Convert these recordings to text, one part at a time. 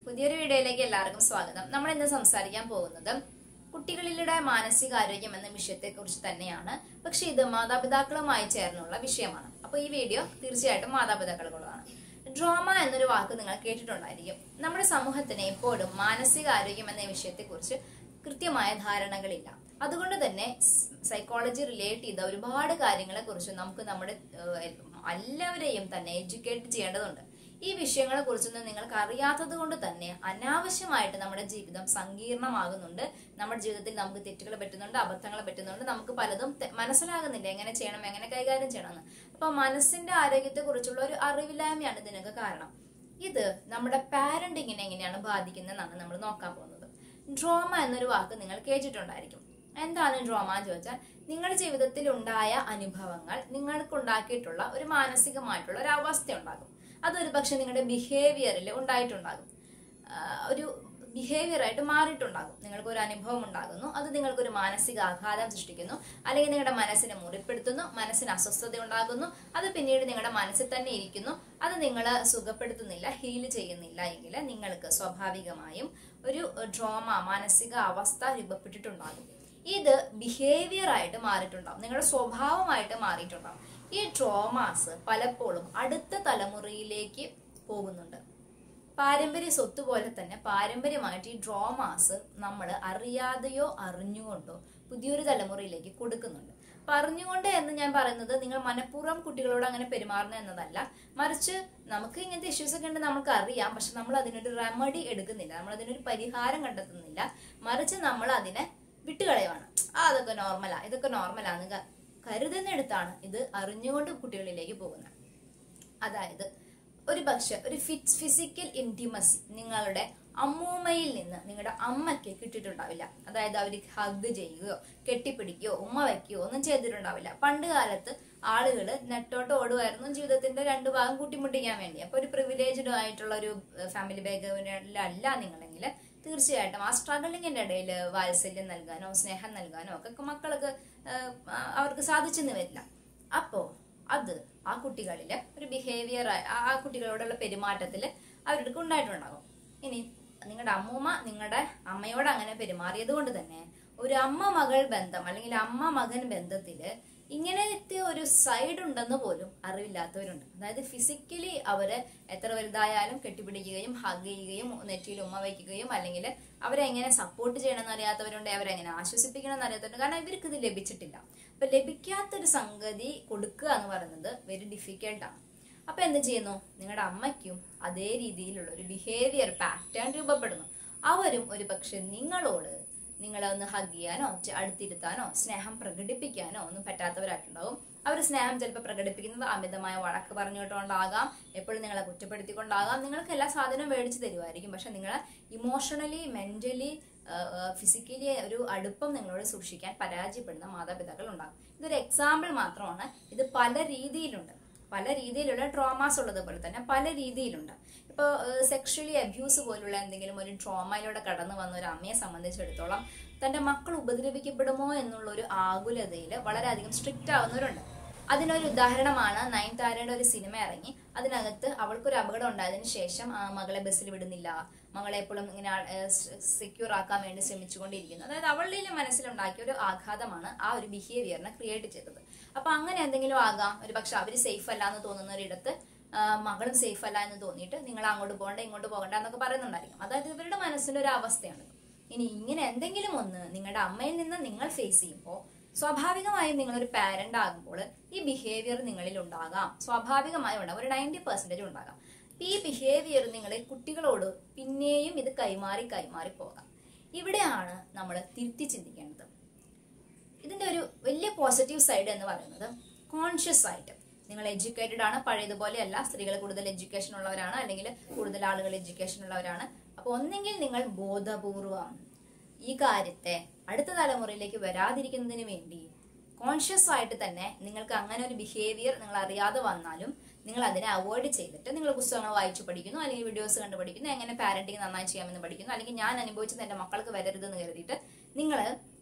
പുതിയൊരു വീഡിയോയിലേക്ക് എല്ലാവർക്കും സ്വാഗതം. നമ്മൾ ഇന്ന് സംസാരിക്കാൻ പോകുന്നത് കുട്ടികളിലെ മാനസികാരോഗ്യം എന്ന വിഷയത്തെ കുറിച്ച് തന്നെയാണ്. പക്ഷെ ഇത് മാതാപിതാക്കളുമായി ചേർന്നുള്ള വിഷയമാണ്. അപ്പൊ ഈ വീഡിയോ തീർച്ചയായിട്ടും മാതാപിതാക്കൾക്കുള്ളതാണ്. ഡ്രാമ എന്നൊരു വാക്ക് നിങ്ങൾ കേട്ടിട്ടുണ്ടായിരിക്കും. നമ്മുടെ സമൂഹത്തിന് എപ്പോഴും മാനസികാരോഗ്യം എന്ന വിഷയത്തെ കുറിച്ച് കൃത്യമായ ധാരണകളില്ല. അതുകൊണ്ട് തന്നെ സൈക്കോളജി റിലേറ്റ് ചെയ്ത ഒരുപാട് കാര്യങ്ങളെ കുറിച്ച് നമുക്ക് നമ്മുടെ എല്ലാവരെയും തന്നെ എഡ്യൂക്കേറ്റ് ചെയ്യേണ്ടതുണ്ട്. ഈ വിഷയങ്ങളെ കുറിച്ചൊന്നും നിങ്ങൾക്ക് അറിയാത്തത് കൊണ്ട് തന്നെ അനാവശ്യമായിട്ട് നമ്മുടെ ജീവിതം സങ്കീർണമാകുന്നുണ്ട്. നമ്മുടെ ജീവിതത്തിൽ നമുക്ക് തെറ്റുകൾ പറ്റുന്നുണ്ട്, അബദ്ധങ്ങൾ പറ്റുന്നുണ്ട്. നമുക്ക് പലതും മനസ്സിലാകുന്നില്ല, എങ്ങനെ ചെയ്യണം, എങ്ങനെ കൈകാര്യം ചെയ്യണമെന്ന്. അപ്പൊ മനസ്സിന്റെ ആരോഗ്യത്തെ കുറിച്ചുള്ള ഒരു അറിവില്ലായ്മയാണ് ഇതിനൊക്കെ കാരണം. ഇത് നമ്മുടെ പാരന്റിങ്ങിനെ എങ്ങനെയാണ് ബാധിക്കുന്നതെന്നാണ് നമ്മൾ നോക്കാൻ പോകുന്നത്. ഡ്രാമ എന്നൊരു വാക്ക് നിങ്ങൾ കേട്ടിട്ടുണ്ടായിരിക്കും. എന്താണ് ഡ്രാമ എന്ന് ചോദിച്ചാൽ, നിങ്ങളുടെ ജീവിതത്തിൽ ഉണ്ടായ അനുഭവങ്ങൾ നിങ്ങൾക്ക് ഉണ്ടാക്കിയിട്ടുള്ള ഒരു മാനസികമായിട്ടുള്ള ഒരു അവസ്ഥ ഉണ്ടാകും. അതൊരു പക്ഷെ നിങ്ങളുടെ ബിഹേവിയറിൽ ഉണ്ടായിട്ടുണ്ടാകും, ഒരു ബിഹേവിയർ ആയിട്ട് മാറിയിട്ടുണ്ടാകും. നിങ്ങൾക്ക് ഒരു അനുഭവം ഉണ്ടാകുന്നു, അത് നിങ്ങൾക്കൊരു മാനസിക ആഘാതം സൃഷ്ടിക്കുന്നു, അല്ലെങ്കിൽ നിങ്ങളുടെ മനസ്സിനെ മുറിപ്പെടുത്തുന്നു, മനസ്സിന് അസ്വസ്ഥത ഉണ്ടാകുന്നു. അത് പിന്നീട് നിങ്ങളുടെ മനസ്സിൽ തന്നെ ഇരിക്കുന്നു. അത് നിങ്ങളെ സുഖപ്പെടുത്തുന്നില്ല, ഹീൽ ചെയ്യുന്നില്ല എങ്കിൽ നിങ്ങൾക്ക് സ്വാഭാവികമായും ഒരു ട്രോമ, മാനസിക അവസ്ഥ രൂപപ്പെട്ടിട്ടുണ്ടാകും. ഇത് ബിഹേവിയർ ആയിട്ട് മാറിയിട്ടുണ്ടാവും, നിങ്ങളുടെ സ്വഭാവമായിട്ട് മാറിയിട്ടുണ്ടാവും. ഈ ട്രോമാസ് പലപ്പോഴും അടുത്ത തലമുറയിലേക്ക് പോകുന്നുണ്ട്. പാരമ്പര്യ സ്വത്ത് പോലെ തന്നെ പാരമ്പര്യമായിട്ട് ഈ ട്രോമാസ് നമ്മൾ അറിയാതെയോ അറിഞ്ഞുകൊണ്ടോ പുതിയൊരു തലമുറയിലേക്ക് കൊടുക്കുന്നുണ്ട്. പറഞ്ഞുകൊണ്ട് എന്ന് ഞാൻ പറയുന്നത് നിങ്ങൾ മനഃപൂർവ്വം കുട്ടികളോട് അങ്ങനെ പെരുമാറുന്നു എന്നതല്ല, മറിച്ച് നമുക്ക് ഇങ്ങനത്തെ ഇഷ്യൂസ് ഒക്കെ ഉണ്ട്, നമുക്ക് അറിയാം. പക്ഷെ നമ്മൾ അതിനൊരു റെമഡി എടുക്കുന്നില്ല, നമ്മൾ അതിനൊരു പരിഹാരം കണ്ടെത്തുന്നില്ല. മറിച്ച് നമ്മൾ അതിനെ വിട്ടുകളയുവാണ്. അതൊക്കെ നോർമലാ, ഇതൊക്കെ നോർമലാന്ന് കരുതുന്നിടത്താണ് ഇത് അറിഞ്ഞുകൊണ്ട് കുട്ടികളിലേക്ക് പോകുന്നത്. അതായത് ഒരു പക്ഷെ ഒരു ഫിസിക്കൽ ഇന്റിമസി നിങ്ങളുടെ അമ്മൂമ്മയിൽ നിന്ന് നിങ്ങളുടെ അമ്മയ്ക്ക് കിട്ടിയിട്ടുണ്ടാവില്ല. അതായത് അവർ ഹഗ് ചെയ്യുകയോ കെട്ടിപ്പിടിക്കുകയോ ഉമ്മ വയ്ക്കുകയോ ഒന്നും ചെയ്തിട്ടുണ്ടാവില്ല. പണ്ട് കാലത്ത് ആളുകൾ നെട്ടോട്ട് ഓടുമായിരുന്നു ജീവിതത്തിന്റെ രണ്ടു ഭാഗം കൂട്ടിമുട്ടിക്കാൻ വേണ്ടി. അപ്പൊ ഒരു പ്രിവിലേജ്ഡ് ആയിട്ടുള്ള ഒരു ഫാമിലി ബാക്ക്ഗ്രൗണ്ടിലല്ല നിങ്ങളെങ്കിൽ തീർച്ചയായിട്ടും ആ സ്ട്രഗിളിങ്ങിന്റെ ഇടയിൽ വാത്സല്യം നൽകാനോ സ്നേഹം നൽകാനോ ഒക്കെ മക്കൾക്ക് അവർക്ക് സാധിച്ചെന്ന് വരില്ല. അപ്പോ അത് ആ കുട്ടികളില് ഒരു ബിഹേവിയർ, ആ കുട്ടികളോടുള്ള പെരുമാറ്റത്തില് അവർക്ക് ഉണ്ടായിട്ടുണ്ടാകും. ഇനി നിങ്ങളുടെ അമ്മൂമ്മ നിങ്ങളുടെ അമ്മയോട് അങ്ങനെ പെരുമാറിയത് കൊണ്ട് തന്നെ ഒരു അമ്മ മകൾ ബന്ധം അല്ലെങ്കിൽ അമ്മ മകൻ ബന്ധത്തില് ഇങ്ങനത്തെ ഒരു സൈഡ് ഉണ്ടെന്ന് പോലും അറിവില്ലാത്തവരുണ്ട്. അതായത് ഫിസിക്കലി അവര് എത്ര വലുതായാലും കെട്ടിപ്പിടിക്കുകയും ഹഗ് ചെയ്യുകയും നെറ്റിയിൽ ഉമ്മ വയ്ക്കുകയും അല്ലെങ്കിൽ അവരെ എങ്ങനെ സപ്പോർട്ട് ചെയ്യണമെന്ന് അറിയാത്തവരുണ്ട്, അവരെങ്ങനെ ആശ്വസിപ്പിക്കണമെന്ന് അറിയാത്തവരുണ്ട്. കാരണം ഇവർക്ക് ഇത് ലഭിച്ചിട്ടില്ല. അപ്പൊ ലഭിക്കാത്തൊരു സംഗതി കൊടുക്കുക എന്ന് പറയുന്നത് വെരി ഡിഫിക്കൽട്ടാണ്. അപ്പൊ എന്ത് ചെയ്യുന്നു, നിങ്ങളുടെ അമ്മയ്ക്കും അതേ രീതിയിലുള്ള ഒരു ബിഹേവിയർ പാറ്റേൺ രൂപപ്പെടുന്നു. അവരും ഒരു പക്ഷെ നിങ്ങളോട് നിങ്ങളെ ഒന്ന് ഹഗ് ചെയ്യാനോ അടുത്തിരുത്താനോ സ്നേഹം പ്രകടിപ്പിക്കാനോ ഒന്നും പറ്റാത്തവരായിട്ടുണ്ടാവും. അവർ സ്നേഹം ചിലപ്പോൾ പ്രകടിപ്പിക്കുന്നത് അമിതമായ വഴക്ക് പറഞ്ഞിട്ടുകൊണ്ടാകാം, എപ്പോഴും നിങ്ങളെ കുറ്റപ്പെടുത്തിക്കൊണ്ടാകാം. നിങ്ങൾക്ക് എല്ലാ സാധനവും മേടിച്ചു തരുമായിരിക്കും, പക്ഷെ നിങ്ങളെ ഇമോഷണലി, മെന്റലി, ഫിസിക്കലി ഒരു അടുപ്പം നിങ്ങളോട് സൂക്ഷിക്കാൻ പരാജയപ്പെടുന്ന മാതാപിതാക്കൾ ഉണ്ടാകും. ഇതൊരു എക്സാമ്പിൾ മാത്രമാണ്. ഇത് പല രീതിയിലുണ്ട്. പല രീതിയിലുള്ള ട്രോമാസ് ഉള്ളത് പോലെ തന്നെ പല രീതിയിലുണ്ട്. ഇപ്പോൾ സെക്ഷലി അബ്യൂസ് പോലുള്ള എന്തെങ്കിലും ഒരു ട്രോമയിലൂടെ കടന്നു വന്ന ഒരു അമ്മയെ സംബന്ധിച്ചിടത്തോളം തന്റെ മക്കൾ ഉപദ്രവിക്കപ്പെടുമോ എന്നുള്ള ഒരു ആകുലതയിൽ വളരെയധികം സ്ട്രിക്റ്റ് ആവുന്നവരുണ്ട്. അതിനൊരു ഉദാഹരണമാണ് നയൻതാരയുടെ ഒരു സിനിമ ഇറങ്ങി. അതിനകത്ത് അവൾക്കൊരു അപകടം ഉണ്ടായതിനു ശേഷം മകളെ ബസ്സിൽ വിടുന്നില്ല, മകളെ എപ്പോഴും ഇങ്ങനെ സെക്യൂർ ആക്കാൻ വേണ്ടി ശ്രമിച്ചുകൊണ്ടിരിക്കുന്നു. അതായത് അവളുടെ മനസ്സിലുണ്ടാക്കിയ ഒരു ആഘാതമാണ് ആ ഒരു ബിഹേവിയറിനെ ക്രിയേറ്റ് ചെയ്തത്. അപ്പൊ അങ്ങനെ എന്തെങ്കിലും ആകാം. ഒരു പക്ഷെ അവര് സേഫ് അല്ല എന്ന് തോന്നുന്ന ഒരിടത്ത് മകളും സേഫ് അല്ല എന്ന് തോന്നിയിട്ട് നിങ്ങൾ അങ്ങോട്ട് പോകണ്ട ഇങ്ങോട്ട് പോകണ്ട എന്നൊക്കെ പറയുന്നുണ്ടായിരിക്കും. അതായത് ഇവരുടെ മനസ്സിന്റെ ഒരു അവസ്ഥയാണ്. ഇനി ഇങ്ങനെ എന്തെങ്കിലും ഒന്ന് നിങ്ങളുടെ അമ്മയിൽ നിന്ന് നിങ്ങൾ ഫേസ് ചെയ്യുമ്പോൾ സ്വാഭാവികമായും നിങ്ങളൊരു പാരന്റ് ആകുമ്പോൾ ഈ ബിഹേവിയർ നിങ്ങളിൽ ഉണ്ടാകാം. സ്വാഭാവികമായും ഉണ്ടാകും, ഒരു 90% ഉണ്ടാകാം. ഈ ബിഹേവിയർ നിങ്ങൾ കുട്ടികളോട് പിന്നെയും ഇത് കൈമാറി പോകാം. ഇവിടെയാണ് നമ്മൾ തിരുത്തി ചിന്തിക്കേണ്ടത്. ഇതിന്റെ ഒരു വലിയ പോസിറ്റീവ് സൈഡ് എന്ന് പറയുന്നത് കോൺഷ്യസ് ആയിട്ട് നിങ്ങൾ എഡ്യൂക്കേറ്റഡ് ആണ്. പഴയതുപോലെയല്ല, സ്ത്രീകൾ കൂടുതൽ എഡ്യൂക്കേഷൻ ഉള്ളവരാണ്, അല്ലെങ്കിൽ കൂടുതൽ ആളുകൾ എഡ്യൂക്കേഷൻ ഉള്ളവരാണ്. അപ്പൊ ഒന്നെങ്കിൽ നിങ്ങൾ ബോധപൂർവം ഈ കാര്യത്തെ അടുത്ത തലമുറയിലേക്ക് വരാതിരിക്കുന്നതിന് വേണ്ടി കോൺഷ്യസ് ആയിട്ട് തന്നെ നിങ്ങൾക്ക് അങ്ങനെ ഒരു ബിഹേവിയർ നിങ്ങൾ അറിയാതെ വന്നാലും നിങ്ങൾ അതിനെ അവോയ്ഡ് ചെയ്തിട്ട് നിങ്ങൾ പുസ്തകങ്ങൾ വായിച്ചു പഠിക്കുന്നു, അല്ലെങ്കിൽ വീഡിയോസ് കണ്ടു പഠിക്കുന്നു, എങ്ങനെ പാരന്റിങ് നന്നായി ചെയ്യാമെന്ന് പഠിക്കുന്നു, അല്ലെങ്കിൽ ഞാൻ അനുഭവിച്ചത് എന്റെ മക്കൾക്ക് വരരുതെന്ന് കരുതിയിട്ട് നിങ്ങൾ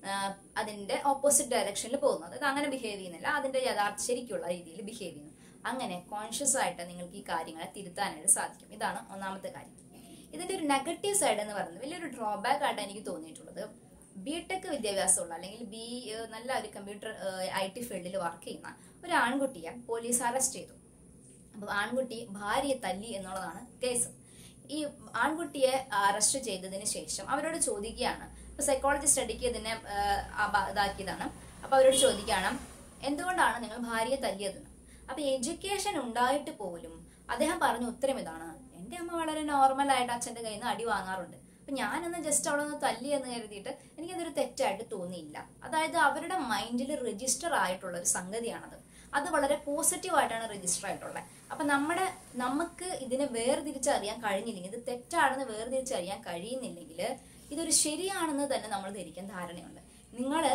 അതിന്റെ ഓപ്പോസിറ്റ് ഡയറക്ഷനിൽ പോകുന്നു. അതായത് അങ്ങനെ ബിഹേവ് ചെയ്യുന്നില്ല, അതിന്റെ യഥാർത്ഥ ശരിക്കുള്ള രീതിയിൽ ബിഹേവ് ചെയ്യുന്നു. അങ്ങനെ കോൺഷ്യസ് ആയിട്ട് നിങ്ങൾക്ക് ഈ കാര്യങ്ങളെ തിരുത്താനായിട്ട് സാധിക്കും. ഇതാണ് ഒന്നാമത്തെ കാര്യം. ഇതിന്റെ ഒരു നെഗറ്റീവ് സൈഡ് എന്ന് പറയുന്നത് വലിയൊരു ഡ്രോബാക്ക് ആയിട്ട് എനിക്ക് തോന്നിയിട്ടുള്ളത്, ബിടെക് വിദ്യാഭ്യാസമുള്ള അല്ലെങ്കിൽ നല്ല ഒരു കമ്പ്യൂട്ടർ IT ഫീൽഡിൽ വർക്ക് ചെയ്യുന്ന ഒരു ആൺകുട്ടിയെ പോലീസ് അറസ്റ്റ് ചെയ്തു. അപ്പൊ ആൺകുട്ടി ഭാര്യയെ തല്ലി എന്നുള്ളതാണ് കേസ്. ഈ ആൺകുട്ടിയെ അറസ്റ്റ് ചെയ്തതിന് ശേഷം അവരോട് ചോദിക്കുകയാണ്, ഇപ്പൊ സൈക്കോളജി സ്റ്റഡിക്ക് ഇതിനെ ഇതാക്കിയതാണ്. അപ്പൊ അവരോട് ചോദിക്കുകയാണ്, എന്തുകൊണ്ടാണ് നിങ്ങൾ ഭാര്യയെ തല്ലിയതെന്ന്. അപ്പൊ എഡ്യൂക്കേഷൻ ഉണ്ടായിട്ട് പോലും അദ്ദേഹം പറഞ്ഞ ഉത്തരം ഇതാണ്, എന്റെ അമ്മ വളരെ നോർമൽ ആയിട്ട് അച്ഛന്റെ കയ്യിൽ നിന്ന് അടി വാങ്ങാറുണ്ട്, അപ്പൊ ഞാനൊന്ന് ജസ്റ്റ് അവളൊന്ന് തല്ലി എന്ന് കരുതിയിട്ട് എനിക്കതൊരു തെറ്റായിട്ട് തോന്നിയില്ല. അതായത് അവരുടെ മൈൻഡിൽ രജിസ്റ്റർ ആയിട്ടുള്ള ഒരു സംഗതിയാണത്. അത് വളരെ പോസിറ്റീവായിട്ടാണ് രജിസ്റ്റർ ആയിട്ടുള്ളത്. അപ്പൊ നമുക്ക് ഇതിനെ വേർതിരിച്ചറിയാൻ കഴിഞ്ഞില്ലെങ്കിൽ, ഇത് തെറ്റാണെന്ന് വേർതിരിച്ചറിയാൻ കഴിയുന്നില്ലെങ്കിൽ ഇതൊരു ശരിയാണെന്ന് തന്നെ നമ്മൾ ധരിക്കാൻ ധാരണയുണ്ട്. നിങ്ങള്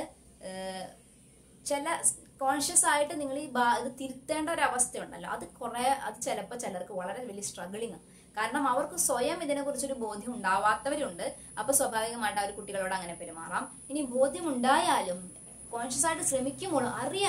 ചില കോൺഷ്യസ് ആയിട്ട് നിങ്ങൾ ഇത് തിരുത്തേണ്ട ഒരു അവസ്ഥയുണ്ടല്ലോ, അത് ചിലപ്പോൾ ചിലർക്ക് വളരെ വലിയ സ്ട്രഗിളിങ്. കാരണം അവർക്ക് സ്വയം ഇതിനെ കുറിച്ചൊരു ബോധ്യം ഉണ്ടാവാത്തവരുണ്ട്. അപ്പൊ സ്വാഭാവികമായിട്ട് അവർ കുട്ടികളോട് അങ്ങനെ പെരുമാറാം. ഇനി ബോധ്യം ഉണ്ടായാലും കോൺഷ്യസ് ആയിട്ട് ശ്രമിക്കുമ്പോൾ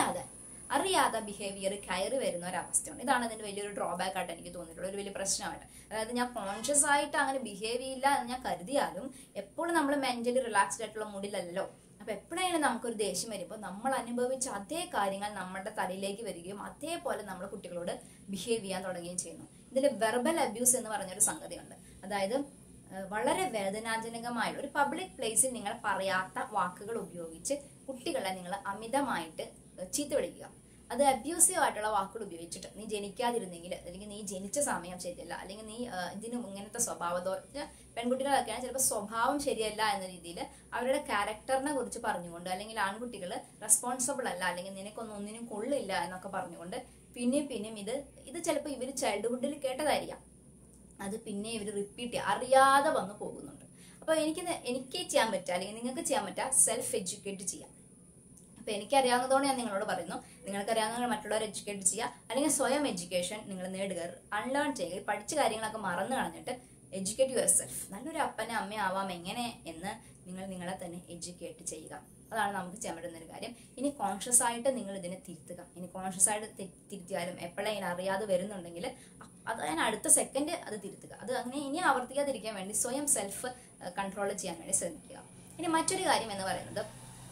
അറിയാതെ ബിഹേവിയർ കയറി വരുന്ന ഒരു അവസ്ഥയുണ്ട്. ഇതാണ് അതിന്റെ വലിയൊരു ഡ്രോബാക്ക് ആയിട്ട് എനിക്ക് തോന്നിയിട്ടുള്ള ഒരു വലിയ പ്രശ്നമായിട്ട്. അതായത് ഞാൻ കോൺഷ്യസ് ആയിട്ട് അങ്ങനെ ബിഹേവ് ചെയ്യില്ല എന്ന് ഞാൻ കരുതിയാലും എപ്പോഴും നമ്മൾ മെന്റലി റിലാക്സ്ഡ് ആയിട്ടുള്ള മൂഡിലല്ലോ. അപ്പൊ എപ്പോഴായാലും നമുക്കൊരു ദേഷ്യം വരുമ്പോൾ നമ്മൾ അനുഭവിച്ച അതേ കാര്യങ്ങൾ നമ്മുടെ തലയിലേക്ക് വരികയും അതേപോലെ നമ്മൾ കുട്ടികളോട് ബിഹേവ് ചെയ്യാൻ തുടങ്ങുകയും ചെയ്യുന്നു. ഇതിൽ വെർബൽ അബ്യൂസ് എന്ന് പറഞ്ഞൊരു സംഗതിയുണ്ട്. അതായത് വളരെ വേദനാജനകമായ ഒരു പബ്ലിക് പ്ലേസിൽ നിങ്ങൾ പറയാത്ത വാക്കുകൾ ഉപയോഗിച്ച് കുട്ടികളെ നിങ്ങൾ അമിതമായിട്ട് ചീത്ത വിളിക്കുക. അത് അബ്യൂസീവ് ആയിട്ടുള്ള വാക്കുകൾ ഉപയോഗിച്ചിട്ട്, നീ ജനിക്കാതിരുന്നെങ്കിൽ, അല്ലെങ്കിൽ നീ ജനിച്ച സമയം ശരിയല്ല, അല്ലെങ്കിൽ നീ ഇതിനും ഇങ്ങനത്തെ സ്വഭാവത്തോ, പെൺകുട്ടികളൊക്കെയാണ് ചിലപ്പോൾ സ്വഭാവം ശരിയല്ല എന്ന രീതിയിൽ അവരുടെ ക്യാരക്ടറിനെ കുറിച്ച് പറഞ്ഞുകൊണ്ട്, അല്ലെങ്കിൽ ആൺകുട്ടികൾ റെസ്പോൺസിബിൾ അല്ല, അല്ലെങ്കിൽ ഒന്നിനും കൊള്ളില്ല എന്നൊക്കെ പറഞ്ഞുകൊണ്ട് പിന്നെയും ഇത് ചിലപ്പോൾ ഇവർ ചൈൽഡ്ഹുഡിൽ കേട്ടതായിരിക്കാം, അത് പിന്നെ ഇവർ റിപ്പീറ്റ് ചെയ്യുക, അറിയാതെ വന്നു പോകുന്നുണ്ട്. അപ്പൊ എനിക്ക് ചെയ്യാൻ പറ്റുക, അല്ലെങ്കിൽ നിങ്ങൾക്ക് ചെയ്യാൻ പറ്റുക, സെൽഫ് എഡ്യൂക്കേറ്റ് ചെയ്യാം. അപ്പൊ എനിക്കറിയാവുന്നതോടെ ഞാൻ നിങ്ങളോട് പറയുന്നു, നിങ്ങൾക്കറിയാവുന്ന മറ്റുള്ളവരെ എഡ്യൂക്കേറ്റ് ചെയ്യുക, അല്ലെങ്കിൽ സ്വയം എഡ്യൂക്കേഷൻ നിങ്ങൾ നേടുക, അൺലേൺ ചെയ്യുക. പഠിച്ച കാര്യങ്ങളൊക്കെ മറന്നു കളഞ്ഞിട്ട് എഡ്യൂക്കേറ്റ് യുവർ സെൽഫ്. നല്ലൊരു അപ്പനെ അമ്മയും ആവാം എങ്ങനെ എന്ന് നിങ്ങളെ തന്നെ എഡ്യൂക്കേറ്റ് ചെയ്യുക. അതാണ് നമുക്ക് ചെയ്യാൻ പറ്റുന്ന ഒരു കാര്യം. ഇനി കോൺഷ്യസ് ആയിട്ട് നിങ്ങൾ ഇതിനെ തിരുത്തുക. ഇനി കോൺഷ്യസ് ആയിട്ട് തിരുത്തിയാലും എപ്പോഴെങ്കിലും അറിയാതെ വരുന്നുണ്ടെങ്കിൽ അത് ഞാൻ അടുത്ത സെക്കൻഡ് അത് തിരുത്തുക. അത് അങ്ങനെ ഇനി ആവർത്തിക്കാതിരിക്കാൻ വേണ്ടി സ്വയം സെൽഫ് കൺട്രോൾ ചെയ്യാൻ വേണ്ടി ശ്രമിക്കുക. ഇനി മറ്റൊരു കാര്യം എന്ന് പറയുന്നത്,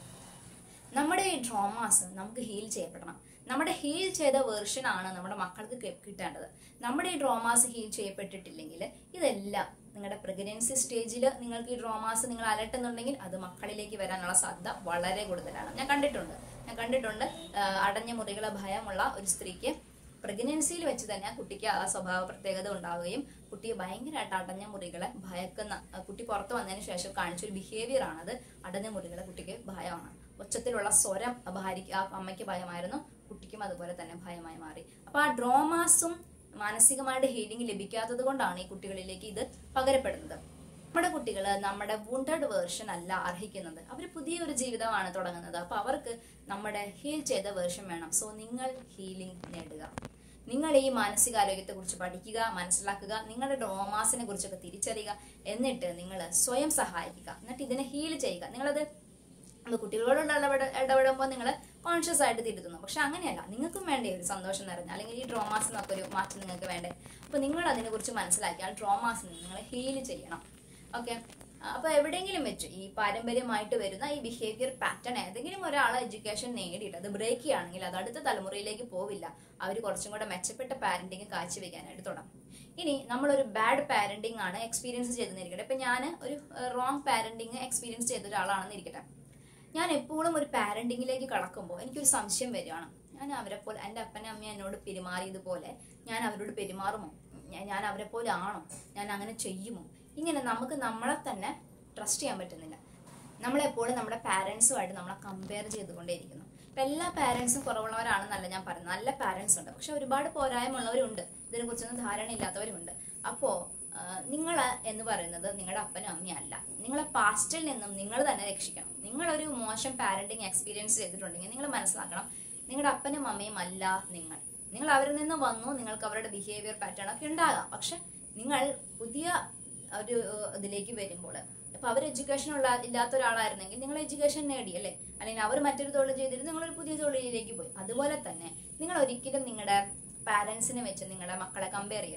നമ്മുടെ ഈ ട്രോമാസ് നമുക്ക് ഹീൽ ചെയ്യപ്പെടണം. നമ്മുടെ ഹീൽ ചെയ്ത വേർഷൻ ആണ് നമ്മുടെ മക്കൾക്ക് കിട്ടേണ്ടത്. നമ്മുടെ ഈ ട്രോമാസ് ഹീൽ ചെയ്യപ്പെട്ടിട്ടില്ലെങ്കിൽ ഇതെല്ലാം നിങ്ങളുടെ പ്രഗ്നൻസി സ്റ്റേജിൽ നിങ്ങൾക്ക് ഈ ട്രോമാസ് നിങ്ങൾ അലട്ടുന്നുണ്ടെങ്കിൽ അത് മക്കളിലേക്ക് വരാനുള്ള സാധ്യത വളരെ കൂടുതലാണ്. ഞാൻ കണ്ടിട്ടുണ്ട് അടഞ്ഞ മുറികളെ ഭയമുള്ള ഒരു സ്ത്രീക്ക് പ്രഗ്നൻസിയിൽ വെച്ച് തന്നെ ആ കുട്ടിക്ക് ആ സ്വഭാവ പ്രത്യേകത ഉണ്ടാവുകയും കുട്ടിയെ ഭയങ്കരമായിട്ട് അടഞ്ഞ മുറികളെ ഭയക്കുന്ന, കുട്ടി പുറത്ത് വന്നതിന് ശേഷം കാണിച്ചൊരു ബിഹേവിയർ ആണത്. അടഞ്ഞ മുറികളെ കുട്ടിക്ക് ഭയമാണ്. ഉച്ചത്തിലുള്ള സ്വരം ഭാര്യയ്ക്ക്, ആ അമ്മയ്ക്ക് ഭയമായിരുന്നു, കുട്ടിക്കും അതുപോലെ തന്നെ ഭയമായി മാറി. അപ്പൊ ആ ഡ്രോമാസും മാനസികമായിട്ട് ഹീലിംഗ് ലഭിക്കാത്തത് കൊണ്ടാണ് ഈ കുട്ടികളിലേക്ക് ഇത് പകരപ്പെടുന്നത്. നമ്മുടെ കുട്ടികൾ നമ്മുടെ വുണ്ടഡ് വേർഷൻ അല്ല അർഹിക്കുന്നത്. അവർ പുതിയൊരു ജീവിതമാണ് തുടങ്ങുന്നത്. അപ്പൊ അവർക്ക് നമ്മുടെ ഹീൽ ചെയ്ത വേർഷൻ വേണം. സോ നിങ്ങൾ ഹീലിംഗ് നേടുക. നിങ്ങൾ ഈ മാനസികാരോഗ്യത്തെ കുറിച്ച് പഠിക്കുക, മനസ്സിലാക്കുക, നിങ്ങളുടെ ഡ്രോമാസിനെ കുറിച്ചൊക്കെ തിരിച്ചറിയുക. എന്നിട്ട് നിങ്ങൾ സ്വയം സഹായിക്കുക. എന്നിട്ട് ഇതിനെ ഹീൽ ചെയ്യുക. നിങ്ങളത് കുട്ടികളോടുള്ള ഇടപെടുമ്പോൾ നിങ്ങൾ കോൺഷ്യസ് ആയിട്ട് തിരുത്തുന്നു. പക്ഷെ അങ്ങനെയല്ല, നിങ്ങൾക്കും വേണ്ടേ ഒരു സന്തോഷം നിറഞ്ഞ, അല്ലെങ്കിൽ ഈ ഡ്രോമാസിനൊക്കെ ഒരു മാറ്റം നിങ്ങൾക്ക് വേണ്ടേ. അപ്പൊ നിങ്ങൾ അതിനെ കുറിച്ച് മനസ്സിലാക്കിയാൽ ഡ്രോമാസിനെ നിങ്ങൾ ഹീൽ ചെയ്യണം. ഓക്കെ. അപ്പൊ എവിടെയെങ്കിലും വെച്ച് ഈ പാരമ്പര്യമായിട്ട് വരുന്ന ഈ ബിഹേവിയർ പാറ്റേൺ ഏതെങ്കിലും ഒരാൾ എഡ്യൂക്കേഷൻ നേടിയിട്ട് അത് ബ്രേക്ക് ചെയ്യുകയാണെങ്കിൽ അത് അടുത്ത തലമുറയിലേക്ക് പോവില്ല. അവർ കുറച്ചും കൂടെ മെച്ചപ്പെട്ട പാരന്റിങ് കാഴ്ചവെക്കാനായിട്ട് തുടങ്ങും. ഇനി നമ്മളൊരു ബാഡ് പാരന്റിങ് ആണ് എക്സ്പീരിയൻസ് ചെയ്തെന്നിരിക്കട്ടെ. ഇപ്പൊ ഞാൻ ഒരു റോങ് പാരന്റിങ് എക്സ്പീരിയൻസ് ചെയ്ത ഒരാളാണെന്ന് ഇരിക്കട്ടെ. ഞാൻ എപ്പോഴും ഒരു പാരന്റിങ്ങിലേക്ക് കടക്കുമ്പോൾ എനിക്കൊരു സംശയം വരികയാണ്, ഞാൻ അവരെ പോലെ, എൻ്റെ അപ്പനും അമ്മയും എന്നോട് പെരുമാറിയതുപോലെ ഞാൻ അവരോട് പെരുമാറുമോ, ഞാൻ അവരെ പോലെ ആണോ, ഞാൻ അങ്ങനെ ചെയ്യുമോ? ഇങ്ങനെ നമുക്ക് നമ്മളെ തന്നെ ട്രസ്റ്റ് ചെയ്യാൻ പറ്റുന്നില്ല. നമ്മളെപ്പോഴും നമ്മുടെ പാരൻസുമായിട്ട് നമ്മളെ കമ്പയർ ചെയ്തുകൊണ്ടേയിരിക്കുന്നു. ഇപ്പം എല്ലാ പാരൻസും കുറവുള്ളവരാണെന്നല്ല ഞാൻ പറയുന്നത്, നല്ല പാരൻസ് ഉണ്ട്. പക്ഷെ ഒരുപാട് പോരായ്മയുള്ളവരുണ്ട്, ഇതിനെക്കുറിച്ചൊന്നും ധാരണയില്ലാത്തവരുണ്ട്. അപ്പോൾ നിങ്ങൾ എന്ന് പറയുന്നത് നിങ്ങളുടെ അപ്പനും അമ്മയും അല്ല. നിങ്ങളെ പാസ്റ്റിൽ നിന്നും നിങ്ങൾ തന്നെ രക്ഷിക്കണം. നിങ്ങളൊരു മോശം പാരന്റിങ് എക്സ്പീരിയൻസ് ചെയ്തിട്ടുണ്ടെങ്കിൽ നിങ്ങൾ മനസ്സിലാക്കണം, നിങ്ങളുടെ അപ്പനും അമ്മയും അല്ല നിങ്ങൾ അവരിൽ നിന്ന് വന്നു. നിങ്ങൾക്ക് അവരുടെ ബിഹേവിയർ പാറ്റേൺ ഒക്കെ ഉണ്ടാകാം. പക്ഷെ നിങ്ങൾ പുതിയ ഒരു ഇതിലേക്ക് വരുമ്പോൾ, അപ്പൊ അവർ എഡ്യൂക്കേഷൻ ഇല്ലാത്ത ഒരാളായിരുന്നെങ്കിൽ നിങ്ങൾ എഡ്യൂക്കേഷൻ നേടി അല്ലേ, അല്ലെങ്കിൽ അവർ മറ്റൊരു തൊഴിൽ ചെയ്തിട്ട് നിങ്ങളൊരു പുതിയ തൊഴിലിലേക്ക് പോയി. അതുപോലെ തന്നെ നിങ്ങൾ ഒരിക്കലും നിങ്ങളുടെ പാരന്റ്സിനെ വെച്ച് നിങ്ങളുടെ മക്കളെ കമ്പയർ ചെയ്യരുത്.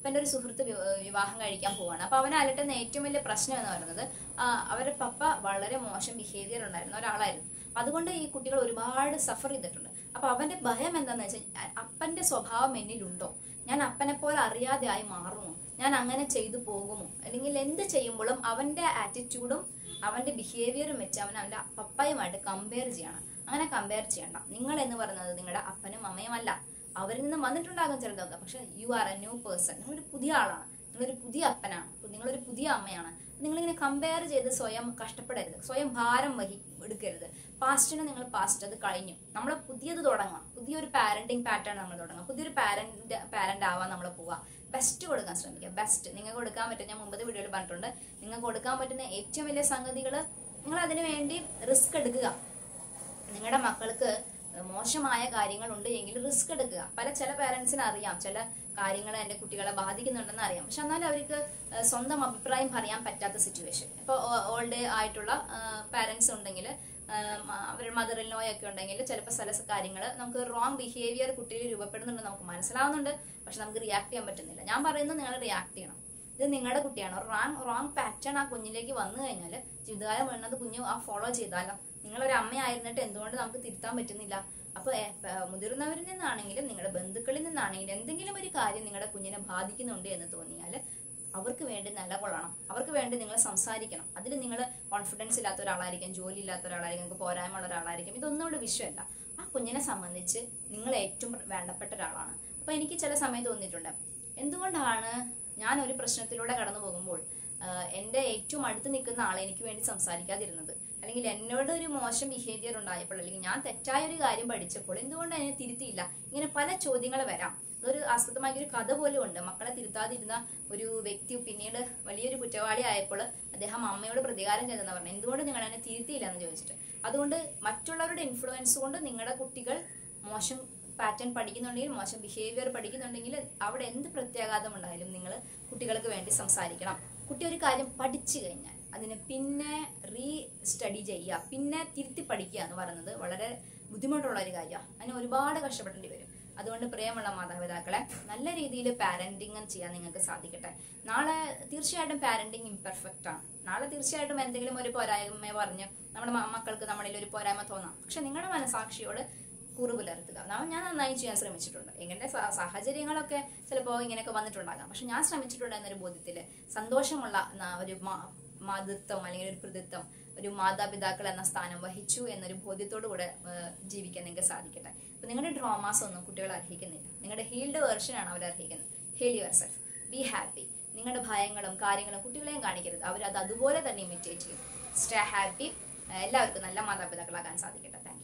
ഇപ്പൻ്റെ ഒരു സുഹൃത്ത് വിവാഹം കഴിക്കാൻ പോവാണ്. അപ്പൊ അവനെ അലട്ടുന്ന ഏറ്റവും വലിയ പ്രശ്നം എന്ന് പറയുന്നത് അവരുടെ പപ്പ വളരെ മോശം ബിഹേവിയർ ഉണ്ടായിരുന്ന ഒരാളായിരുന്നു. അതുകൊണ്ട് ഈ കുട്ടികൾ ഒരുപാട് സഫർ ചെയ്തിട്ടുണ്ട്. അപ്പൊ അവന്റെ ഭയം എന്താന്ന് വെച്ചാൽ അപ്പന്റെ സ്വഭാവം എന്നിലുണ്ടോ, ഞാൻ അപ്പനെ പോലെ അറിയാതെ ആയി മാറുമോ, ഞാൻ അങ്ങനെ ചെയ്തു പോകുമോ, അല്ലെങ്കിൽ എന്ത് ചെയ്യുമ്പോഴും അവന്റെ ആറ്റിറ്റ്യൂഡും അവന്റെ ബിഹേവിയറും വെച്ച് അവന്റെ പപ്പയുമായിട്ട് കമ്പയർ ചെയ്യണം. അങ്ങനെ കമ്പയർ ചെയ്യണ്ട. നിങ്ങൾ എന്ന് പറയുന്നത് നിങ്ങളുടെ അപ്പനും അമ്മയും അല്ല. അവരിൽ നിന്ന് വന്നിട്ടുണ്ടാകും ചിലതൊക്കെ, പക്ഷെ you are a new person. നിങ്ങളൊരു പുതിയ ആളാണ്, നിങ്ങളൊരു പുതിയ അപ്പനാണ്, നിങ്ങളൊരു പുതിയ അമ്മയാണ്. നിങ്ങളിങ്ങനെ കമ്പയർ ചെയ്ത് സ്വയം കഷ്ടപ്പെടരുത്, സ്വയം ഭാരം എടുക്കരുത്. പാസ്റ്റിനെ നിങ്ങൾ പാസ്റ്റ്, അത് കഴിഞ്ഞു. നമ്മൾ പുതിയത് തുടങ്ങാം, പുതിയൊരു പാരന്റിങ് പാറ്റേൺ നമ്മൾ തുടങ്ങാം, പുതിയൊരു പാരന്റ് ആവാൻ നമ്മൾ പോവാം. ബെസ്റ്റ് കൊടുക്കാൻ ശ്രമിക്കുക. ബെസ്റ്റ് നിങ്ങൾക്ക് കൊടുക്കാൻ പറ്റും. ഞാൻ മുമ്പത്തെ വീഡിയോയിൽ പറഞ്ഞിട്ടുണ്ട്, നിങ്ങൾക്ക് കൊടുക്കാൻ പറ്റുന്ന ഏറ്റവും വലിയ സംഗതികൾ നിങ്ങൾ അതിനു വേണ്ടി റിസ്ക് എടുക്കുക. നിങ്ങളുടെ മക്കൾക്ക് മോശമായ കാര്യങ്ങളുണ്ട് എങ്കിൽ റിസ്ക് എടുക്കുക. ചില പാരന്റ്സിന് അറിയാം ചില കാര്യങ്ങൾ എൻ്റെ കുട്ടികളെ ബാധിക്കുന്നുണ്ടെന്ന് അറിയാം, പക്ഷെ എന്നാലും അവർക്ക് സ്വന്തം അഭിപ്രായം പറയാൻ പറ്റാത്ത സിറ്റുവേഷൻ. ഇപ്പോൾ ഓൾഡ് ആയിട്ടുള്ള പാരന്റ്സ് ഉണ്ടെങ്കിൽ, അവരുടെ മദർ ഇൻ ലോ ഒക്കെ ഉണ്ടെങ്കിൽ ചിലപ്പോൾ ചില കാര്യങ്ങൾ നമുക്ക് റോങ് ബിഹേവിയർ കുട്ടിയിൽ രൂപപ്പെടുന്നുണ്ട്, നമുക്ക് മനസ്സിലാവുന്നുണ്ട്, പക്ഷെ നമുക്ക് റിയാക്ട് ചെയ്യാൻ പറ്റുന്നില്ല. ഞാൻ പറയുന്നത് നിങ്ങൾ റിയാക്ട് ചെയ്യണം. ഇത് നിങ്ങളുടെ കുട്ടിയാണ്. റോങ് പാറ്റേൺ ആ കുഞ്ഞിലേക്ക് വന്നു കഴിഞ്ഞാൽ ജീവിതകാലം വേണ്ടത് കുഞ്ഞ് ഫോളോ ചെയ്താലോ. നിങ്ങളൊരു അമ്മയായിരുന്നിട്ട് എന്തുകൊണ്ട് നമുക്ക് തിരുത്താൻ പറ്റുന്നില്ല? അപ്പൊ മുതിർന്നവരിൽ നിന്നാണെങ്കിലും നിങ്ങളുടെ ബന്ധുക്കളിൽ നിന്നാണെങ്കിലും എന്തെങ്കിലും ഒരു കാര്യം നിങ്ങളുടെ കുഞ്ഞിനെ ബാധിക്കുന്നുണ്ട് എന്ന് തോന്നിയാൽ അവർക്ക് വേണ്ടി നിലകൊള്ളണം, അവർക്ക് വേണ്ടി നിങ്ങൾ സംസാരിക്കണം. അതിൽ നിങ്ങൾ കോൺഫിഡൻസ് ഇല്ലാത്ത ഒരാളായിരിക്കും, ജോലി ഇല്ലാത്ത ഒരാളായിരിക്കും, നിങ്ങൾക്ക് പോരായ്മ ഉള്ള ഒരാളായിരിക്കും. ഇതൊന്നും ഇവിടെ വിഷയമല്ല. ആ കുഞ്ഞിനെ സംബന്ധിച്ച് നിങ്ങൾ ഏറ്റവും വേണ്ടപ്പെട്ട ഒരാളാണ്. അപ്പൊ എനിക്ക് ചില സമയം തോന്നിയിട്ടുണ്ട്, എന്തുകൊണ്ടാണ് ഞാൻ ഒരു പ്രശ്നത്തിലൂടെ കടന്നു പോകുമ്പോൾ എൻ്റെ ഏറ്റവും അടുത്ത് നിൽക്കുന്ന ആളെ എനിക്ക് വേണ്ടി സംസാരിക്കാതിരുന്നത്, അല്ലെങ്കിൽ എന്നോട് ഒരു മോശം ബിഹേവിയർ ഉണ്ടായപ്പോൾ, അല്ലെങ്കിൽ ഞാൻ തെറ്റായ ഒരു കാര്യം പഠിച്ചപ്പോൾ എന്തുകൊണ്ട് അതിനെ തിരുത്തിയില്ല? ഇങ്ങനെ പല ചോദ്യങ്ങൾ വരാം. അതൊരു ആസ്പദമായ ഒരു കഥ പോലും ഉണ്ട്. മക്കളെ തിരുത്താതിരുന്ന ഒരു വ്യക്തി പിന്നീട് വലിയൊരു കുറ്റവാളി ആയപ്പോൾ അദ്ദേഹം അമ്മയോട് പ്രതികാരം ചെയ്തെന്ന് പറഞ്ഞു, എന്തുകൊണ്ട് നിങ്ങൾ എന്നെ തിരുത്തിയില്ല എന്ന് ചോദിച്ചിട്ട്. അതുകൊണ്ട് മറ്റുള്ളവരുടെ ഇൻഫ്ലുവൻസ് കൊണ്ട് നിങ്ങളുടെ കുട്ടികൾ മോശം പാറ്റേൺ പഠിക്കുന്നുണ്ടെങ്കിൽ, മോശം ബിഹേവിയർ പഠിക്കുന്നുണ്ടെങ്കിൽ അവിടെ എന്ത് പ്രത്യാഘാതം ഉണ്ടായാലും നിങ്ങൾ കുട്ടികൾക്ക് വേണ്ടി സംസാരിക്കണം. കുട്ടി ഒരു കാര്യം പഠിച്ചു കഴിഞ്ഞാൽ അതിനെ പിന്നെ സ്റ്റഡി ചെയ്യുക, പിന്നെ തിരുത്തി പഠിക്കുക എന്ന് പറയുന്നത് വളരെ ബുദ്ധിമുട്ടുള്ള ഒരു കാര്യമാണ്. അതിന് ഒരുപാട് കഷ്ടപ്പെടേണ്ടി വരും. അതുകൊണ്ട് പ്രിയമുള്ള മാതാപിതാക്കളെ, നല്ല രീതിയിൽ പാരന്റിങ് ചെയ്യാൻ നിങ്ങൾക്ക് സാധിക്കട്ടെ. നാളെ തീർച്ചയായിട്ടും പാരന്റിങ് ഇംപെർഫെക്റ്റ് ആണ്. നാളെ തീർച്ചയായിട്ടും എന്തെങ്കിലും ഒരു പോരായ്മ പറഞ്ഞ് നമ്മുടെ മക്കൾക്ക് നമ്മളിൽ ഒരു പോരായ്മ തോന്നാം. പക്ഷെ നിങ്ങളുടെ മനസാക്ഷിയോട് കൂറ് പുലർത്തുക. ഞാൻ നന്നായി ചെയ്യാൻ ശ്രമിച്ചിട്ടുണ്ട്. എങ്ങനെ സാഹചര്യങ്ങളൊക്കെ ചിലപ്പോൾ ഇങ്ങനെയൊക്കെ വന്നിട്ടുണ്ടാകാം, പക്ഷെ ഞാൻ ശ്രമിച്ചിട്ടുണ്ട് എന്നൊരു ബോധ്യത്തിൽ സന്തോഷമുള്ള ഒരു മാതൃത്വം അല്ലെങ്കിൽ ഒരു പ്രതിത്വം, ഒരു മാതാപിതാക്കൾ എന്ന സ്ഥാനം വഹിച്ചു എന്നൊരു ബോധ്യത്തോടു കൂടെ ജീവിക്കാൻ നിങ്ങൾക്ക് സാധിക്കട്ടെ. അപ്പൊ നിങ്ങളുടെ ഡ്രാമാസ് ഒന്നും കുട്ടികൾ അർഹിക്കുന്നില്ല. നിങ്ങളുടെ ഹീൽഡ് വേർഷനാണ് അവർ അർഹിക്കുന്നത്. Heal yourself, be happy. നിങ്ങളുടെ ഭയങ്ങളും കാര്യങ്ങളും കുട്ടികളെയും കാണിക്കരുത്. അവരത് അതുപോലെ തന്നെ ഇമിറ്റേറ്റ് ചെയ്യും. Stay happy. എല്ലാവർക്കും നല്ല മാതാപിതാക്കളാകാൻ സാധിക്കട്ടെ.